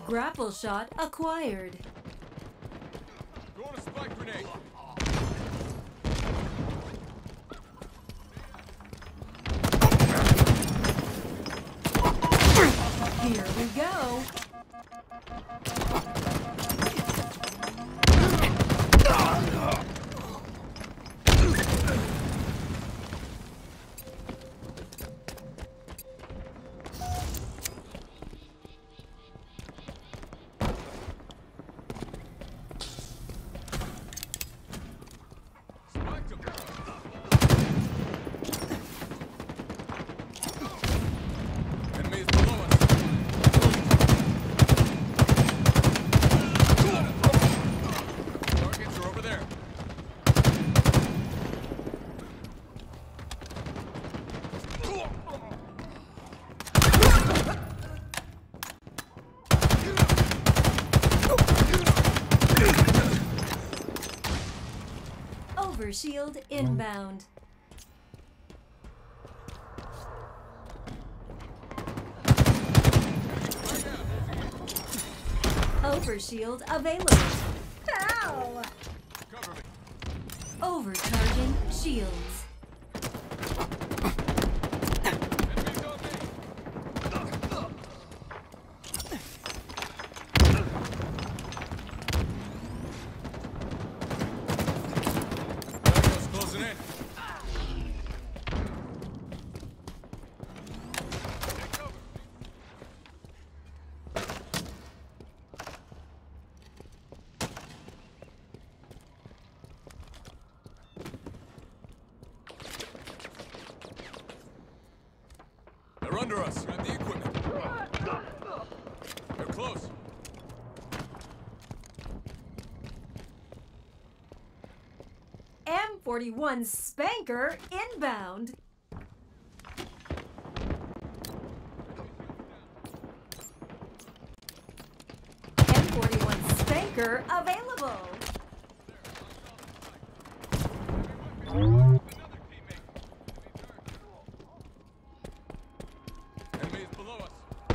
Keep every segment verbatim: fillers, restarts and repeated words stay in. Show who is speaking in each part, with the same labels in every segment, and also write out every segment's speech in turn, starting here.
Speaker 1: Grapple shot acquired.
Speaker 2: Throwing a spike grenade.
Speaker 1: Here we go.
Speaker 2: Spiked him. Enemies below us. Targets are over there.
Speaker 1: Overshield inbound. Overshield available. Ow!
Speaker 2: Cover me.
Speaker 1: Overcharging shields.
Speaker 2: Enemies on me. Enemies closing in. Take cover. They're under us. Grab the equipment. They're close.
Speaker 1: M forty-one Spanker inbound. M forty-one Spanker available.
Speaker 2: Another teammate. Enemies below us.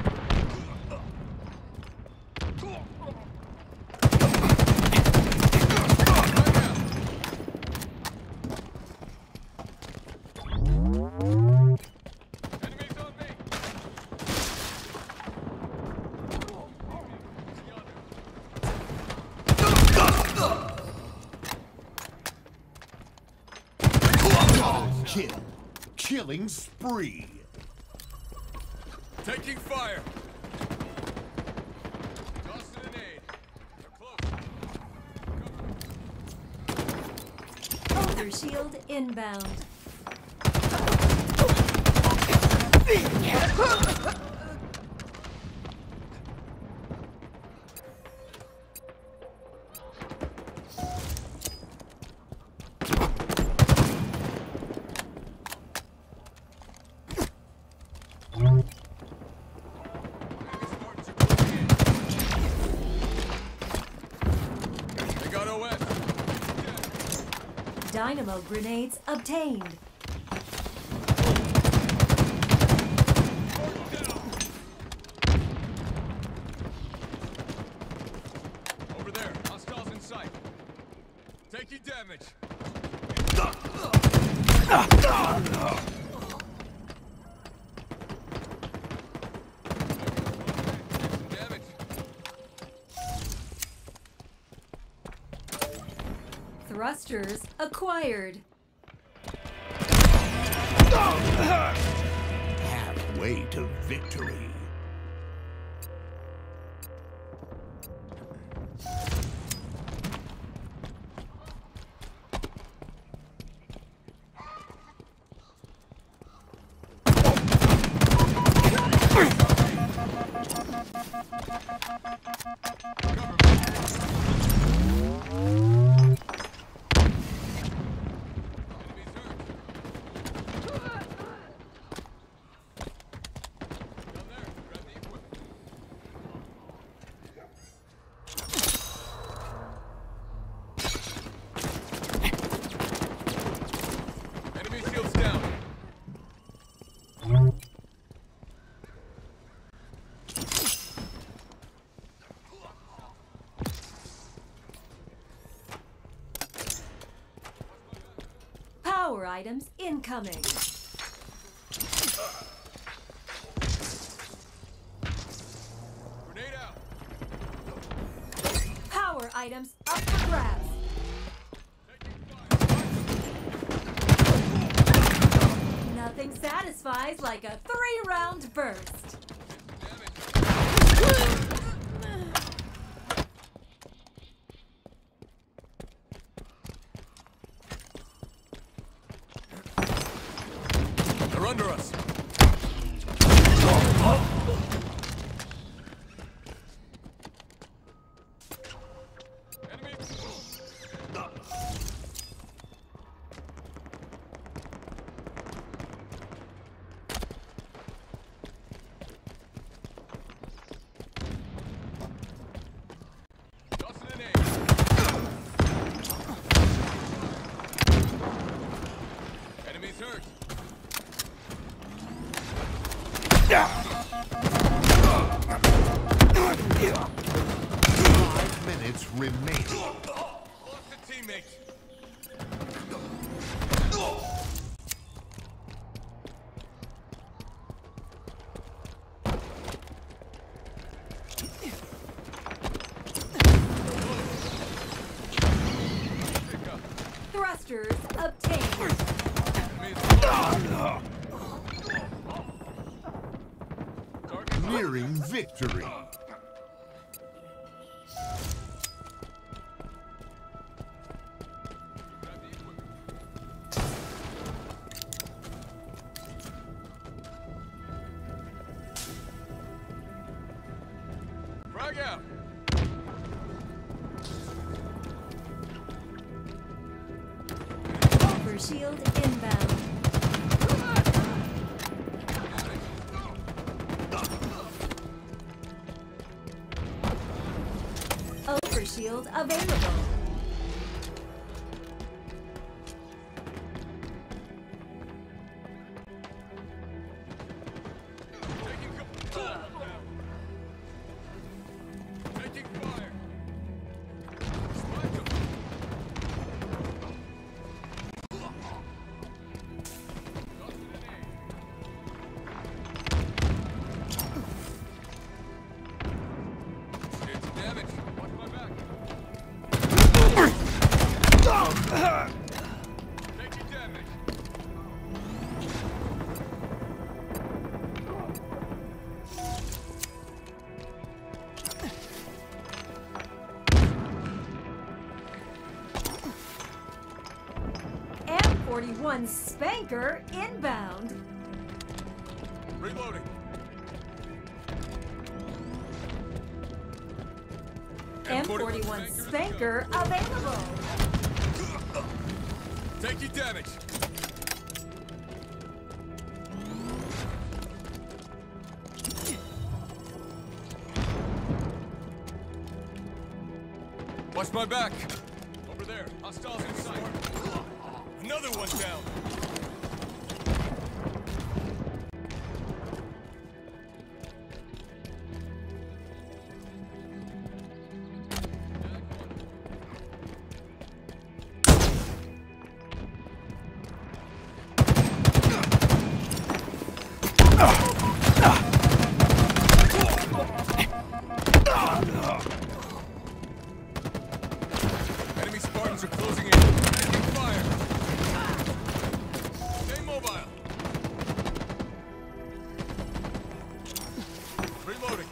Speaker 2: Enemies on me.
Speaker 3: Kill. Killing spree.
Speaker 2: Taking fire. Tossing an aid. They're close.
Speaker 1: Overshield inbound.
Speaker 2: Spartans are closing in. They got O S.
Speaker 1: Dynamo grenades obtained.
Speaker 2: Over there. Hostiles in sight. Taking damage. Damage.
Speaker 1: Thrusters acquired.
Speaker 3: Halfway to victory.
Speaker 2: Enemies hurt. Down there.
Speaker 1: Power items incoming.
Speaker 2: Grenade out.
Speaker 1: Power items up for grabs. Nothing satisfies like a three-round burst.
Speaker 2: They're under us. Enemy. Tossing an aim. Enemies hurt.
Speaker 3: Five minutes remaining.
Speaker 2: Lost a teammate. Pick up.
Speaker 1: Thrusters obtained.
Speaker 2: Enemies. Target.
Speaker 3: Nearing victory.
Speaker 2: Grab the equipment. Frag out.
Speaker 1: Over shield inbound. Over shield available.
Speaker 2: Taking control. Taking fire. Spike him. Tossing an aim. It's damage. Watch my back. Taking damage.
Speaker 1: M forty-one Spanker inbound.
Speaker 2: Reloading.
Speaker 1: M forty-one Spanker available.
Speaker 2: Taking damage. Watch my back. Over there. Hostiles in sight. Another one down. Enemy Spartans are closing in. Taking fire. Stay mobile. Reloading.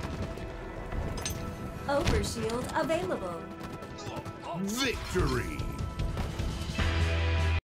Speaker 1: Over shield available.
Speaker 3: Victory.